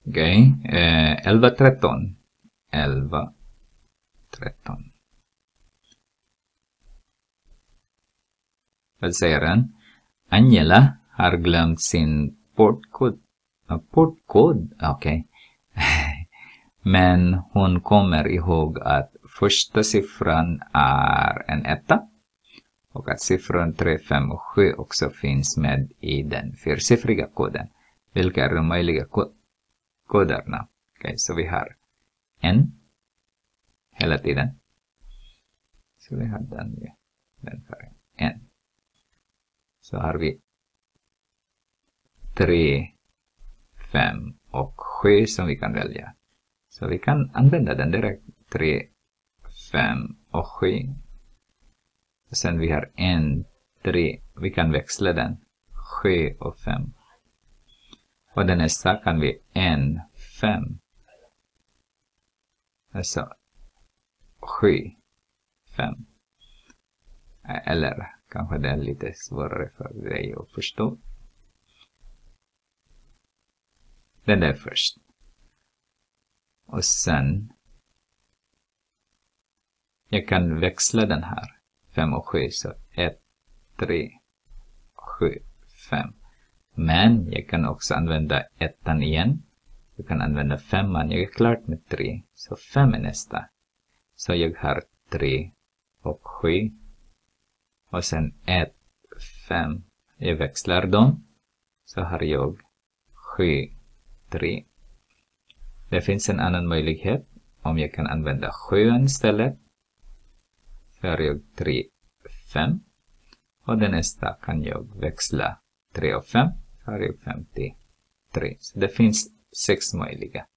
Okej, 11-13. 11-13. Vad säger den? Angela har glömt sin portkod. Portkod? Okej. Men hon kommer ihåg att första siffran är en etta. Och att siffran 3, 5 och 7 också finns med i den fyrsiffriga koden. Vilka är de möjliga koderna? Okej, så vi har en hela tiden. Så vi har den färgen. En. Så har vi 3, 5 och 7 som vi kan välja. Så vi kan använda den direkt. 3, 5 och 7. Och sen vi har 1, 3. Vi kan växla den. 7 och 5. Och den nästa kan vi 1, 5. Alltså 7, 5. Eller kanske det är lite svårare för dig att förstå. Den där först. Och sen jag kan växla den här. 5 och 7. Så 1, 3, 7, 5. Men jag kan också använda ettan igen. Jag kan använda 5:an. Jag är klart med 3. Så 5 är nästa. Så jag har 3 och 7. Och sen 1, 5. Jag växlar dem. Så har jag 7, 3. Det finns en annan möjlighet. Om jag kan använda 7:an istället. Så har jag 3, 5. Och den nästa kan jag växla 3 och 5. Så har jag 53. Så det finns 6 möjliga.